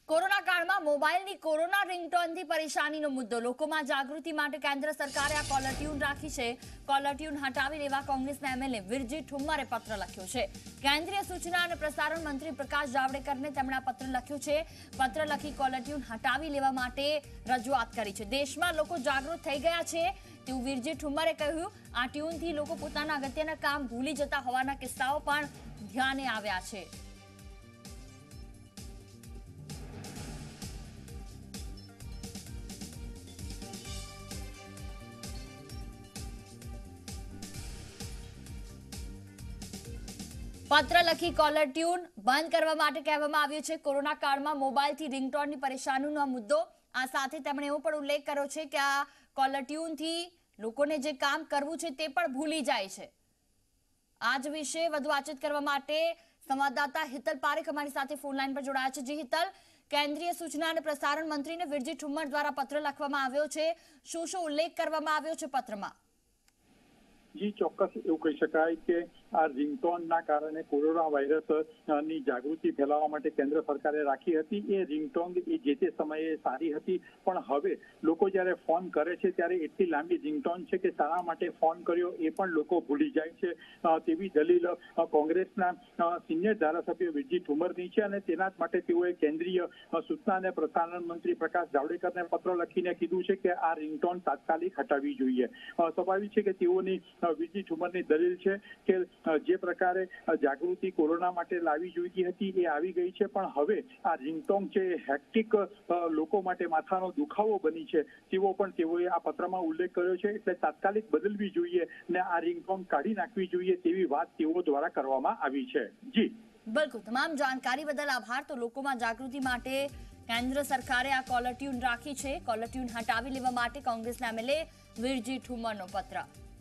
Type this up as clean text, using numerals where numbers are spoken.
Corona કાળમાં મોબાઈલની corona રિંગટોનથી પરેશાનીનો મુદ્દો લોકોમાં જાગૃતિ માટે કેન્દ્ર સરકારે આ કોલર ટ્યુન રાખી છે। કોલર ટ્યુન હટાવી લેવા કોંગ્રેસના એમએલએ વિરજી ઠુમ્મરે પત્ર લખ્યો છે। કેન્દ્રીય સૂચના અને પ્રસારણ મંત્રી પ્રકાશ જાવડેકરને તેમણે આ પત્ર લખ્યો છે। પત્ર લખી કોલર ટ્યુન હટાવી લેવા માટે રજૂઆત કરી છે। દેશમાં લોકો જાગૃત થઈ ગયા છે તેવું વિરજી ઠુમ્મરે કહ્યું। આ ટ્યુનથી લોકો પોતાના અગત્યના કામ ભૂલી જતા હોવાના કિસ્સાઓ પણ ધ્યાને આવ્યા છે। पत्र लखी कॉलर ट्यून बंद करवा माटे कहेवामां आव्युं छे। कोरोना काळमां मोबाइलथी रिंगटोननी परेशानीनो मुद्दो आ साथे તેમણે એવો પણ ઉલ્લેખ કર્યો છે કે આ કોલર ટ્યુનથી લોકોને જે કામ કરવું છે તે પણ ભૂલી જાય છે। આજ વિશે વધુ વાતચીત કરવા માટે સંવાદદાતા હિતલ પારેખ અમારી સાથે ફોન લાઈન પર જોડાયા છે। જી હિતલ, કેન્દ્રીય સૂચના અને પ્રસારણ મંત્રીને વિરજી ઠુમ્મર દ્વારા પત્ર લખવામાં આવ્યો છે, શું શું ઉલ્લેખ કરવામાં આવ્યો છે પત્રમાં? जी ચોક્કસ એવું કહી શકાય કે આ રિંગટોનના કારણે કોરોના વાયરસની જાગૃતિ ફેલાવવા માટે કેન્દ્ર સરકારે રાખી હતી। એ રિંગટોન એ જે તે સમયે સારી હતી, પણ હવે લોકો જ્યારે ફોન કરે છે ત્યારે એટલી લાંબી રિંગટોન છે કે શાના માટે ફોન કર્યો એ પણ લોકો ભૂલી જાય છે તેવી દલીલ કોંગ્રેસના સિનિયર ધારાસભ્ય વિરજી ઠુમ્મરની છે અને તેના જ માટે તેઓએ કેન્દ્રીય સૂચના અને પ્રસારણ મંત્રી પ્રકાશ જાવડેકરને પત્ર લખીને કીધું છે કે આ રિંગટોન તાત્કાલિક હટાવવી જોઈએ। સ્વાભાવિક છે કે તેઓની વિરજી ઠુમ્મરની દલીલ છે કે જે પ્રકારે જાગૃતિ કોરોના માટે લાવી જોઈતી હતી એ આવી ગઈ છે, પણ હવે આ રિંગટોન છે હેક્ટિક લોકો માટે માથાનો દુખાવો બની છે તેવો પણ તેઓએ આ પત્રમાં ઉલ્લેખ કર્યો છે। એટલે તાત્કાલિક બદલવી જોઈએ ને આ રિંગટોન કાઢી નાખવી જોઈએ તેવી વાત તેઓ દ્વારા કરવામાં આવી છે। જી બિલકુલ, તમામ જાણકારી બદલ આભાર। તો લોકોમાં જાગૃતિ માટે કેન્દ્ર સરકારે આ કોલર ટ્યુન રાખી છે। કોલર ટ્યુન હટાવી લેવા માટે કોંગ્રેસના એમએલએ વિરજી ઠુમ્મરનો પત્ર।